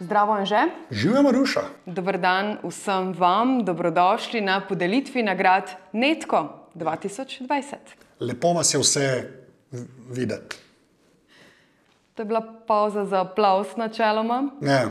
Zdravo, Anže. Živijo, Maruša. Dober dan vsem vam, dobrodošli na podelitvi nagrad Netko 2020. Lepo vas je vse videti. To je bila pauza za aplavz načeloma. Ne.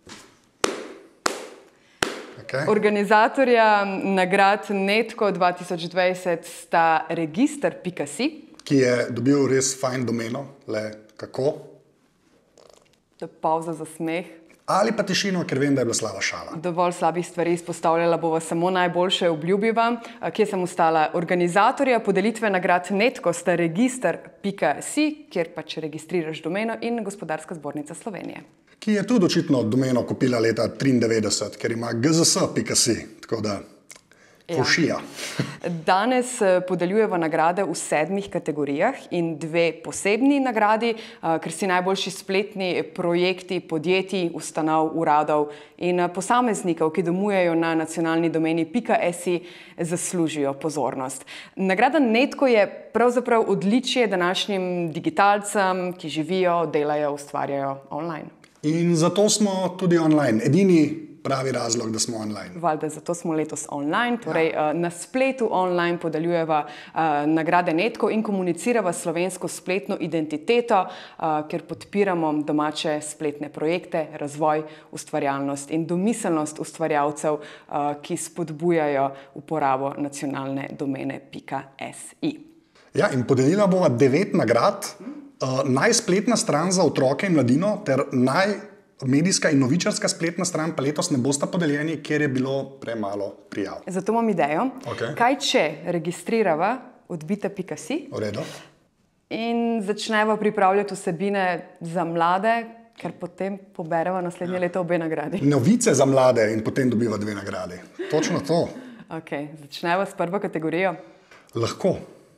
Okay. Organizatorja nagrad Netko 2020 sta register.si, ki je dobil res fajn domeno, le kako. To je pauza za smeh. Ali pa tišino, ker vem, da je bila slaba šala. Dovolj slabih stvari izpostavljala bova samo najboljše, obljubiva. Kje sem ostala? Organizatorja podelitve nagrad Netko sta register.si, kjer pač registriraš domeno, in Gospodarska zbornica Slovenije, Ki je tudi očitno domeno kupila leta 1993, ker ima gzs.si, tako da pošija. Danes podeljujemo nagrade v 7 kategorijah in 2 posebni nagradi, ker si najboljši spletni projekti podjetij, ustanov, uradov in posameznikov, ki domujejo na nacionalni domeni .si, zaslužijo pozornost. Nagrada Netko je pravzaprav odličje današnjim digitalcem, ki živijo, delajo, ustvarjajo online. In zato smo tudi online. Edini pravi razlog, da smo online. Valjda, zato smo letos online, torej na spletu online podeljujeva nagrade Netko in komunicirava slovensko spletno identiteto, ker podpiramo domače spletne projekte, razvoj, ustvarjalnost in domiselnost ustvarjalcev, ki spodbujajo uporabo nacionalne domene .si. Ja, in podelila bova 9 nagrad. Najspletna stran za otroke in mladino ter medijska in novičarska spletna stran pa letos ne bosta podeljeni, ker je bilo premalo prijav. Zato imam idejo. Okay. Kaj če registrirava odbita.si in začneva pripravljati vsebine za mlade, ker potem pobereva naslednje leto obe nagradi. Novice za mlade in potem dobiva 2 nagradi. Točno to. Okay. Začneva s prvo kategorijo. Lahko.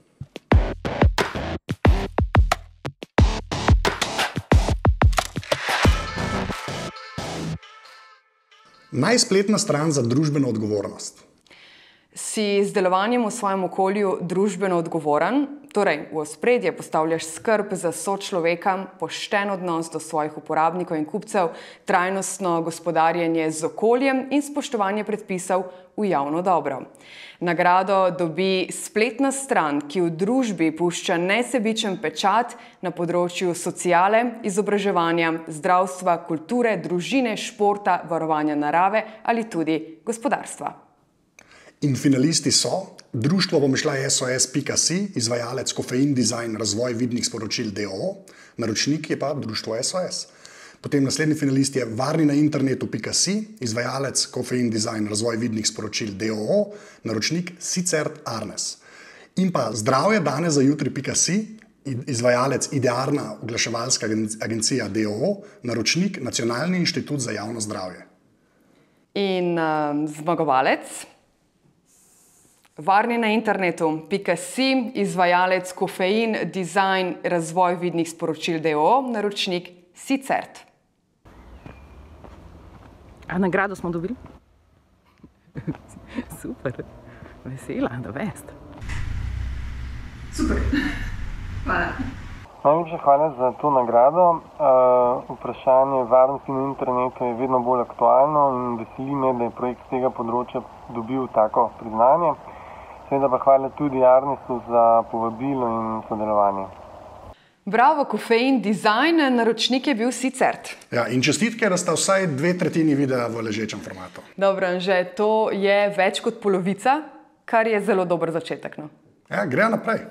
Najspletna stran za družbeno odgovornost. Si z delovanjem v svojem okolju družbeno odgovoren, torej v ospredje postavljaš skrb za sočloveka, pošten odnos do svojih uporabnikov in kupcev, trajnostno gospodarjenje z okoljem in spoštovanje predpisov v javno dobro. Nagrado dobi spletna stran, ki v družbi pušča nesebičen pečat na področju sociale, izobraževanja, zdravstva, kulture, družine, športa, varovanja narave ali tudi gospodarstva. In finalisti so društvo Pomešljaj SOS.si, izvajalec Kofein Design razvoj vidnih sporočil d.o.o., naročnik je pa društvo SOS. Potem naslednji finalist je Varni na internetu.si, izvajalec Kofein Design razvoj vidnih sporočil d.o.o., naročnik Sicert Arnes. In pa Zdravje danes za jutri.si, izvajalec Idearna oglaševalska agencija d.o.o., naročnik Nacionalni inštitut za javno zdravje. In zmagovalec? Varni na internetu.si, izvajalec Kofein Design razvoj vidnih sporočil d.o.o., naročnik Sicert. A nagrado smo dobili? Super, vesela, da vest. Super, hvala. Najlepša hvala za to nagrado. Vprašanje varnosti na internetu je vedno bolj aktualno in veseli me, da je projekt z tega področja dobil tako priznanje. Seveda pa hvala tudi Arnesu za povabilo in sodelovanje. Bravo, Kofein Design, naročnik je bil Sicert. Ja, in čestitke, da sta vsaj 2/3 videa v ležečem formatu. Dobro, Anže, to je več kot polovica, kar je zelo dober začetek. No? Ja, gre naprej.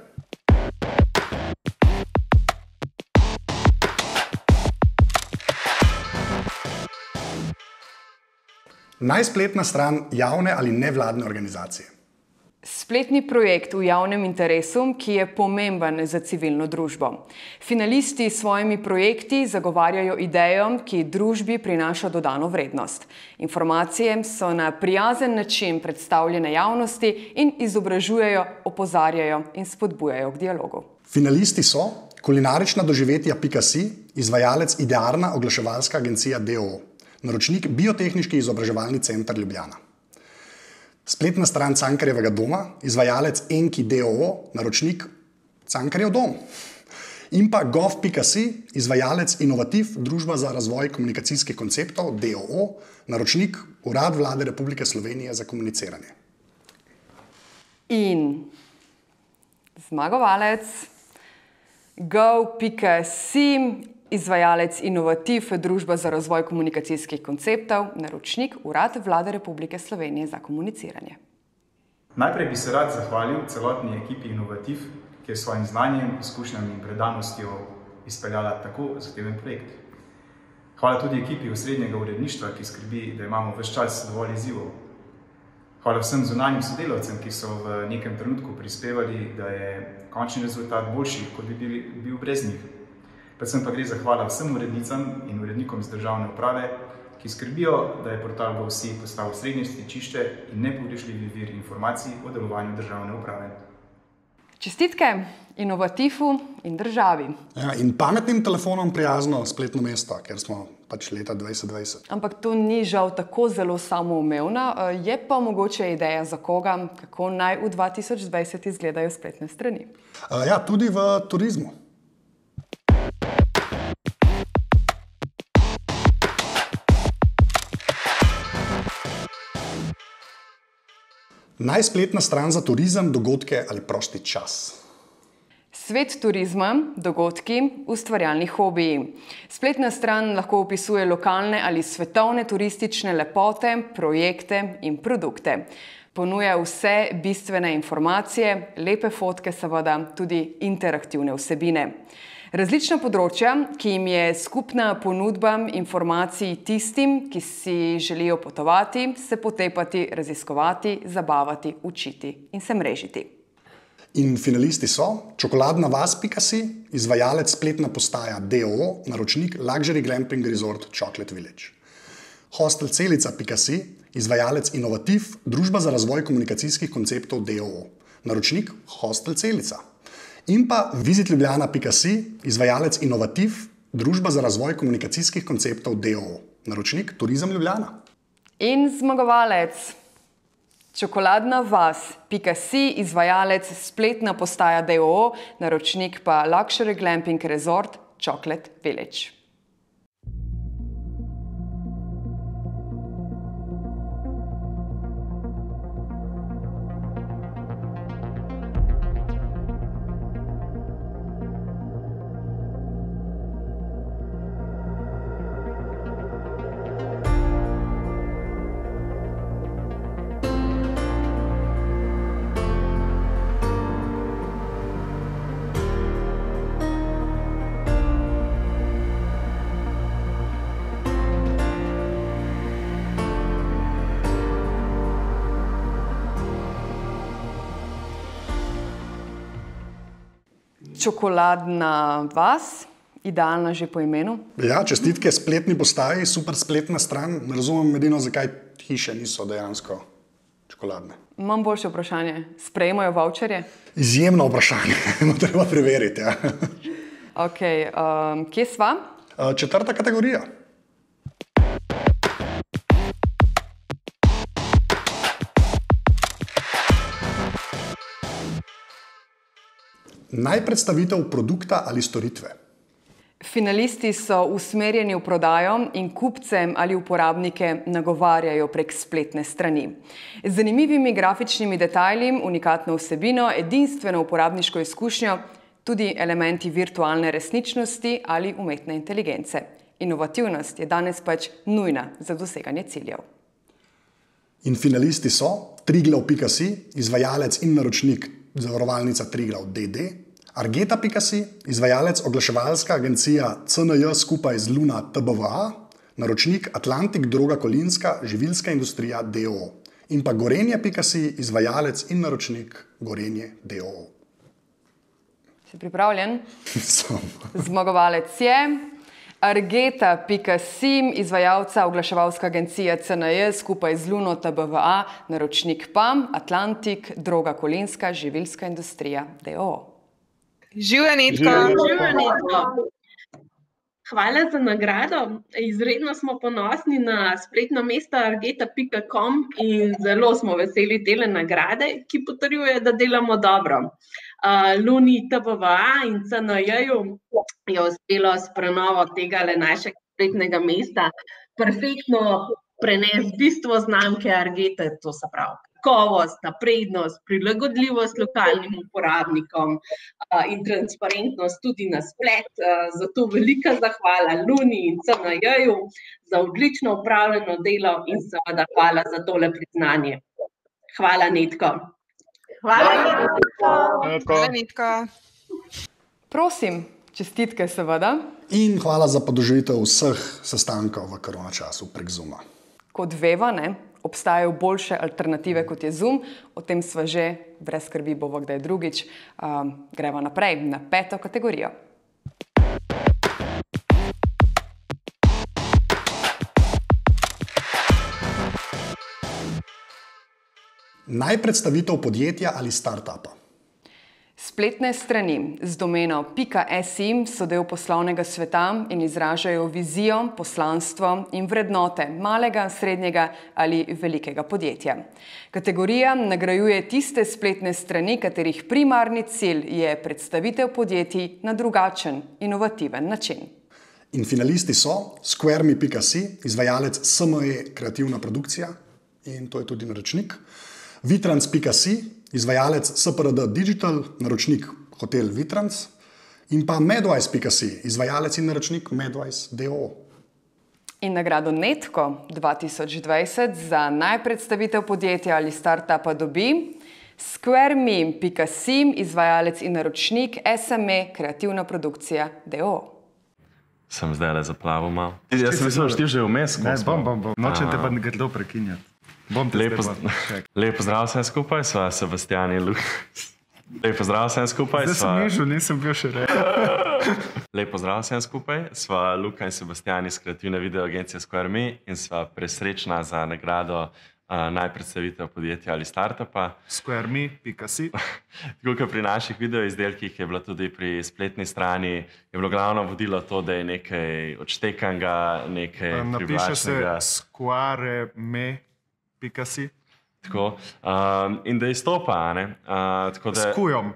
Najspletna stran javne ali nevladne organizacije. Spletni projekt v javnem interesu, ki je pomemben za civilno družbo. Finalisti s svojimi projekti zagovarjajo idejo, ki družbi prinaša dodano vrednost. Informacije so na prijazen način predstavljene javnosti in izobražujejo, opozarjajo in spodbujajo k dialogu. Finalisti so kulinarična doživetja.si, izvajalec Idearna oglaševalska agencija d.o.o., naročnik Biotehniški izobraževalni center Ljubljana. Spletna stran Cankarjevega doma, izvajalec Enki d.o.o., naročnik Cankarjev dom. In pa gov.si, izvajalec Inovativ, Družba za razvoj komunikacijskih konceptov, DOO, naročnik Urad Vlade Republike Slovenije za komuniciranje. In zmagovalec gov.si, izvajalec Inovativ, Družba za razvoj komunikacijskih konceptov, naročnik Urad Vlade Republike Slovenije za komuniciranje. Najprej bi se rad zahvalil celotni ekipi Inovativ, ki je s svojim znanjem, izkušnjami in predanostjo izpeljala tako zahteven projekt. Hvala tudi ekipi osrednjega uredništva, ki skrbi, da imamo ves čas dovolj izzivov. Hvala vsem zunanjim sodelavcem, ki so v nekem trenutku prispevali, da je končni rezultat boljši, kot bi bil brez njih. Predvsem pa gre zahvala vsem urednicam in urednikom iz državne uprave, ki skrbijo, da je portal gov.si postal srednje stičišče in nepogrešljivi vir informacij o delovanju državne uprave. Čestitke Inovativu in državi. Ja, in pametnim telefonom prijazno spletno mesto, ker smo pač leta 2020. Ampak to ni žal tako zelo samoumevno, je pa mogoče ideja za koga, kako naj v 2020 izgledajo spletne strani. Ja, tudi v turizmu. Najspletna stran za turizem, dogodke ali prosti čas. Svet turizma, dogodki, ustvarjalni hobiji. Spletna stran lahko opisuje lokalne ali svetovne turistične lepote, projekte in produkte. Ponuja vse bistvene informacije, lepe fotke, seveda tudi interaktivne vsebine. Različna področja, ki jim je skupna ponudba informacij tistim, ki si želijo potovati, se potepati, raziskovati, zabavati, učiti in se mrežiti. In finalisti so Čokoladna vas.si, izvajalec spletna postaja DOO, naročnik Luxury Glamping Resort Chocolate Village. Hostel Celica.si, izvajalec Inovativ, Družba za razvoj komunikacijskih konceptov DOO, naročnik Hostel Celica. In pa VizitLjubljana.si, izvajalec Inovativ, Družba za razvoj komunikacijskih konceptov DOO, naročnik Turizem Ljubljana. In zmagovalec Čokoladna vas.si, izvajalec spletna postaja DOO, naročnik pa Luxury Glamping Resort Chocolate Village. Čokoladna vas, idealna že po imenu. Ja, čestitke spletni postaji, super spletna stran. Ne razumem edino, zakaj hiše niso dejansko čokoladne. Imam boljše vprašanje. Sprejemajo voucherje? Izjemno vprašanje, treba preveriti. Ja. Okay, kje sva? 4. kategorija. Najpredstavitev produkta ali storitve. Finalisti so usmerjeni v prodajo in kupcem ali uporabnike nagovarjajo prek spletne strani. Z zanimivimi grafičnimi detajli, unikatno vsebino, edinstveno uporabniško izkušnjo, tudi elementi virtualne resničnosti ali umetne inteligence. Inovativnost je danes pač nujna za doseganje ciljev. In finalisti so Triglav.si, izvajalec in naročnik zavarovalnica Triglav d.d., Argeta.si, izvajalec oglaševalska agencija CNJ skupaj z Luna TBVA, naročnik Atlantik Droga Kolinska, živilska industrija d.o.o. In pa Gorenje.si, izvajalec in naročnik Gorenje d.o.o. Si pripravljen? Sem. Zmagovalec je Argeta.si, izvajalca oglaševalska agencija CNJ skupaj z Luno TBVA, naročnik pa Atlantik Droga Kolinska, živilska industrija d.o.o. Živjo, Netko! Živjo, Netko! Hvala za nagrado. Izredno smo ponosni na spletno mesto argeta.com in zelo smo veseli te nagrade, ki potrjuje, da delamo dobro. Luni, TBVA in CNJ-ju je uspelo s prenovo tega našega spletnega mesta perfektno prenesti bistvo znamke Argete, to se pravi kakovost, naprednost, prilagodljivost lokalnim uporabnikom in transparentnost tudi na splet. Zato velika zahvala Luni in CNJ-ju za odlično opravljeno delo in seveda hvala za tole priznanje. Hvala, Netko. Hvala, Netko. Prosim, čestitke seveda. In hvala za podoživitev vseh sestankov v koronačasu prek Zooma. Kot veva, obstajajo boljše alternative kot je Zoom, o tem sva že, brez skrbi bova kdaj drugič. Greva naprej na 5. kategorijo. Najpredstavitev podjetja ali startupa? Spletne strani z domeno .si so del poslovnega sveta in izražajo vizijo, poslanstvo in vrednote malega, srednjega ali velikega podjetja. Kategorija nagrajuje tiste spletne strani, katerih primarni cilj je predstavitev podjetij na drugačen, inovativen način. In finalisti so SquareMe.si, izvajalec SME Kreativna produkcija, in to je tudi naročnik, Vitrans.si, izvajalec SPRD Digital, naročnik Hotel Vitrans, in pa Medwise.si, izvajalec in naročnik Medwise d.o.o. In nagrado Netko 2020 za najpredstavitev podjetja ali startupa dobi SquareMe.si, izvajalec in naročnik SME Kreativna produkcija d.o.o. Sem zdaj le zaplavil malo. Jaz sem mislil, da ti že vmes. Ne, bom. Nočem te pa grdo prekinjati. Lep pozdrav vsem skupaj, sva Sebastian in Luka. Lep pozdrav vsem skupaj. Zdaj sem mižil, nisem bil še Lep pozdrav vsem skupaj, sva Luka in Sebastian iz kreativne video agencije SquareMe in sva presrečna za nagrado najpredstavitev podjetja ali startupa. SquareMe.si. Tako kot pri naših videoizdelkih je bilo tudi pri spletni strani, je bilo glavno vodilo to, da je nekaj odštekanga, nekaj privlačnega. Napiše se SquareMe.si. Tako, in da izstopa, ne? S kujom.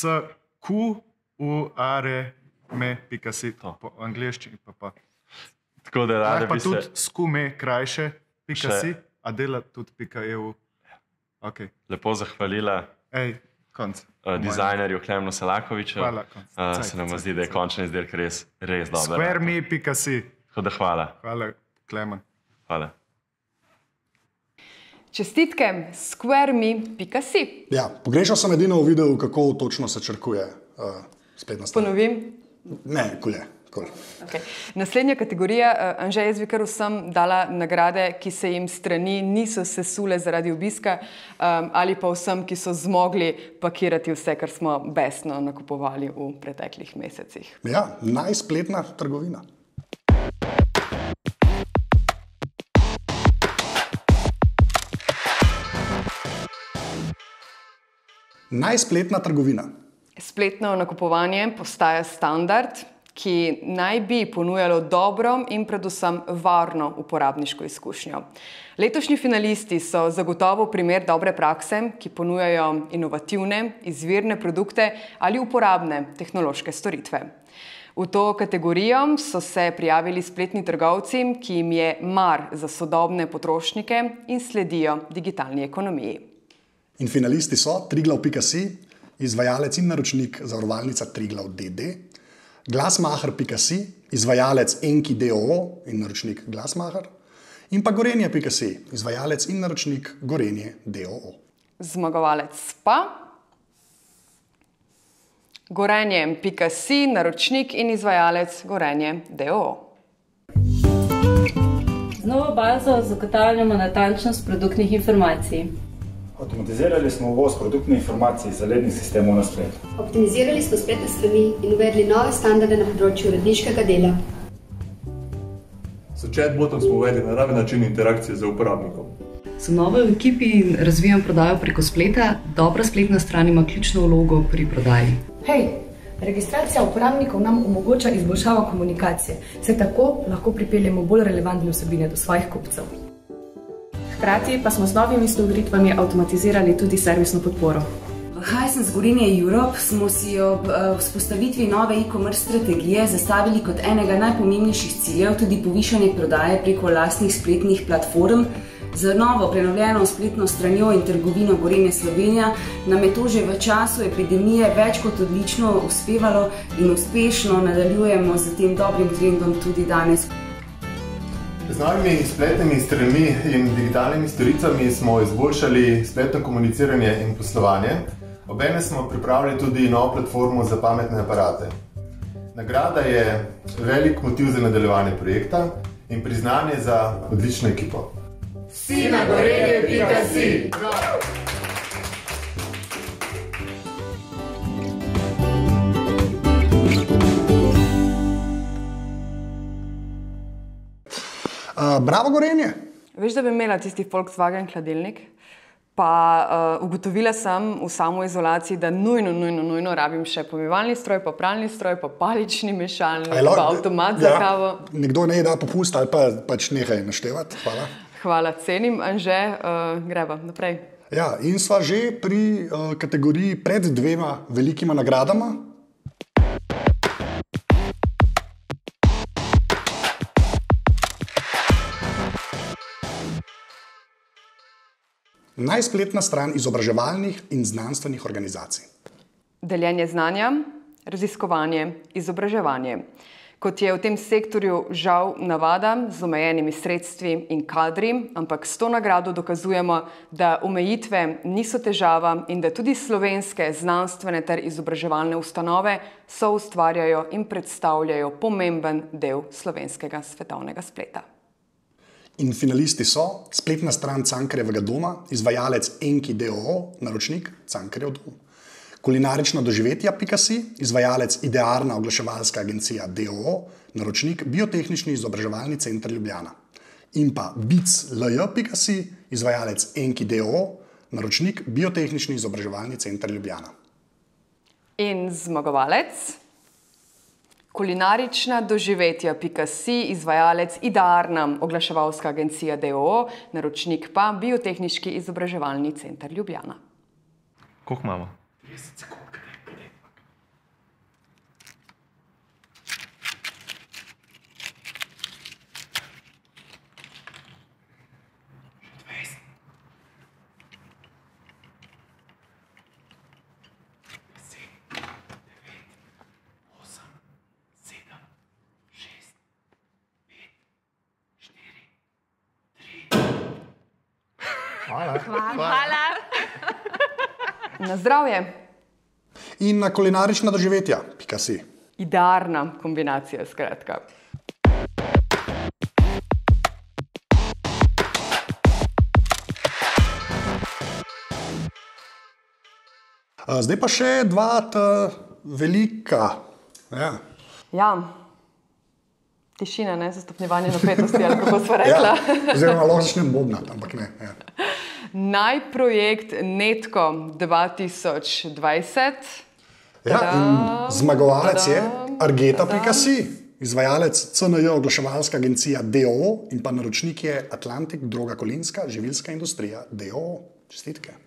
S-Q-U-A-R-M.si. Po angliščini pa. Tako da rade bi se... Pa tudi skume krajše.si, a dela tudi .eu. Lepo zahvalila dizajnerju Klemnu Selakoviču. Hvala. Se nam zdi, da je končni izdelek res dober. SquareMe.si. Tako da hvala. Hvala, Klemen. Hvala. Čestitke SquareMe.si. Ja, pogrešal sem edino v videu, kako točno se črkuje spletna stran. Ponovim? Ne, kulje. Okay. Naslednja kategorija, Anže, jaz bi kar vsem dala nagrade, ki se jim strani niso sesule zaradi obiska, ali pa vsem, ki so zmogli pakirati vse, kar smo besno nakupovali v preteklih mesecih. Ja, najspletna trgovina. Najspletna trgovina. Spletno nakupovanje postaja standard, ki naj bi ponujalo dobro in predvsem varno uporabniško izkušnjo. Letošnji finalisti so zagotovo primer dobre prakse, ki ponujajo inovativne, izvirne produkte ali uporabne tehnološke storitve. V to kategorijo so se prijavili spletni trgovci, ki jim je mar za sodobne potrošnike in sledijo digitalni ekonomiji. In finalisti so Triglav.si, izvajalec in naročnik zavarovalnica Triglav d.d., Glasmacher.si, izvajalec Enki d.o.o. in naročnik Glasmacher, in pa Gorenje.si, izvajalec in naročnik Gorenje d.o.o. Zmagovalec pa Gorenje.si, naročnik in izvajalec Gorenje d.o.o. Z novo bazo zagotavljamo natančnost produktnih informacij. Avtomatizirali smo uvoz produktnih informacij iz zalednih sistemov na spletu. Optimizirali smo spletne strani in uvedli nove standarde na področju uredniškega dela. S chatbotom smo uvedli naraven način interakcije z uporabnikom. Sem nova v ekipi in razvijam prodajo preko spleta. Dobra spletna stran ima ključno vlogo pri prodaji. Hej, registracija uporabnikov nam omogoča izboljšavo komunikacije, saj tako lahko pripeljemo bolj relevantne vsebine do svojih kupcev. Hkrati pa smo z novimi storitvami avtomatizirali tudi servisno podporo. V Hisense Gorenje Europe smo si ob vzpostavitvi nove e-commerce strategije zastavili kot enega najpomembnejših ciljev tudi povišanje prodaje preko lastnih spletnih platform. Z novo prenovljeno spletno stranjo in trgovino Gorenje Slovenija nam je to že v času epidemije več kot odlično uspevalo in uspešno nadaljujemo z tem dobrim trendom tudi danes. Z novimi spletnimi stranmi in digitalnimi storicami smo izboljšali spletno komuniciranje in poslovanje. Obenem smo pripravili tudi novo platformo za pametne aparate. Nagrada je velik motiv za nadaljevanje projekta in priznanje za odlično ekipo. Vsi na gorenje.si! Bravo, Gorenje! Veš, da bi imela tisti Volkswagen hladilnik? Pa ugotovila sem v samoizolaciji, da nujno rabim še pomivalni stroj, pa pralni stroj, pa palični mešalnik, pa avtomat za kavo. Nekdo ne da popust ali pa pač nekaj naštevati. Hvala. Hvala, cenim, Anže. Greva naprej. Ja, in sva že pri kategoriji pred dvema velikima nagradama. Najspletna stran izobraževalnih in znanstvenih organizacij. Deljenje znanja, raziskovanje, izobraževanje. Kot je v tem sektorju žal navada z omejenimi sredstvi in kadri, ampak s to nagrado dokazujemo, da omejitve niso težava in da tudi slovenske znanstvene ter izobraževalne ustanove soustvarjajo in predstavljajo pomemben del slovenskega svetovnega spleta. In finalisti so spletna stran Cankarjevega doma, izvajalec Enki d.o.o., naročnik Cankarjev dom. Kulinarična doživetja.si, izvajalec Idearna oglaševalska agencija d.o.o., naročnik Biotehnični izobraževalni center Ljubljana. In pa biclj.si, izvajalec Enki d.o.o., naročnik Biotehnični izobraževalni center Ljubljana. In zmagovalec? Kulinarična doživetja.si, izvajalec Idearna oglaševalska agencija d.o.o., naročnik pa Biotehnički izobraževalni center Ljubljana. Koliko imamo? 30 sekund. Hvala. Na zdravje. In na kulinarična doživetja.si. Idearna kombinacija, skratka. Zdaj pa še dva velika. Ja. Tišina, ne? Zastopnjevanje napetosti, ali kako sva rekla. Oziroma logičnem bobnat, ampak ne. Najprojekt Netko 2020. Ja, in zmagovalec je Argeta.si, izvajalec CNJ oglaševalska agencija d.o.o. in pa naročnik je Atlantik Droga Kolinska živilska industrija d.o.o. Čestitke.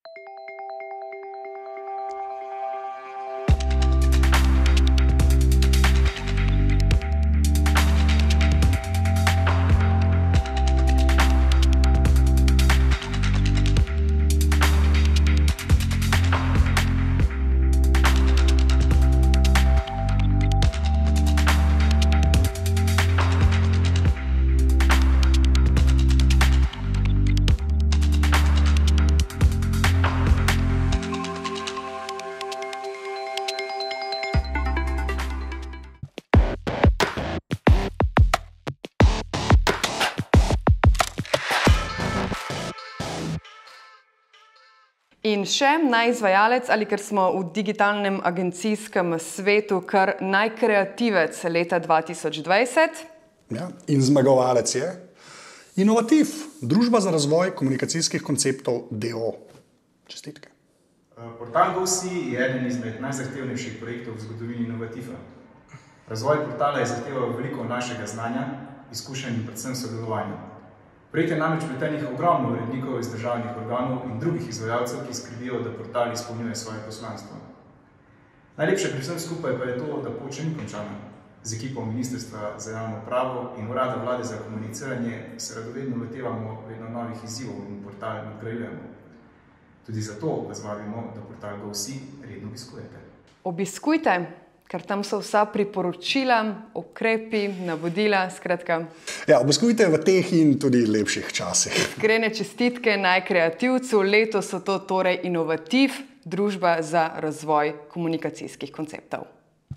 In še najizvajalec, ali ker smo v digitalnem agencijskem svetu kar najkreativec leta 2020. Ja, in zmagovalec je Inovativ, družba za razvoj komunikacijskih konceptov d.o.o. Čestitke. Portal GoSee je eden izmed najzahtevnejših projektov v zgodovini Inovativa. Razvoj portala je zahteval veliko našega znanja, izkušenj in predvsem sodelovanja. Projekt je namreč vpletenih ogromno urednikov iz državnih organov in drugih izvajalcev, ki skrbijo, da portal izpolnjuje svoje poslanstvo. Najlepše pri vsem skupaj pa je to, da pot še ni končana. Z ekipo Ministrstva za javno upravo in Urada Vlade za komuniciranje se radovedno lotevamo vedno novih izzivov in portal nadgrajujemo. Tudi zato vas vabimo, da portal GoVsi redno obiskujete. Obiskujte, ker tam so vsa priporočila, ukrepi, navodila, skratka. Ja, obiskujte v teh in tudi lepših časih. Iskrene čestitke najkreativcu, letos so to torej Inovativ, družba za razvoj komunikacijskih konceptov.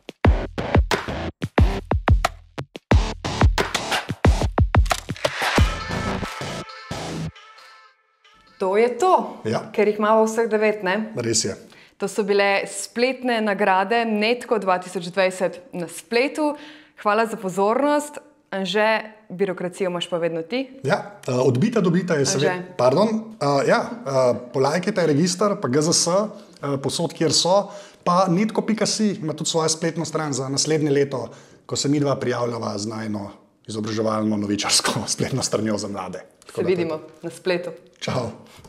To je to, ker jih imamo vseh 9, ne? Res je. To so bile spletne nagrade Netko 2020 na spletu. Hvala za pozornost. Anže, birokracijo imaš pa vedno ti? Ja, odbita dobita je seveda. Pardon, polajkajte register, pa GZS, posod, kjer so, pa netko.si ima tudi svojo spletno stran za naslednje leto, ko se mi dva prijavljava z najno izobraževalno novičarsko spletno stranjo za mlade. Se vidimo na spletu. Čau.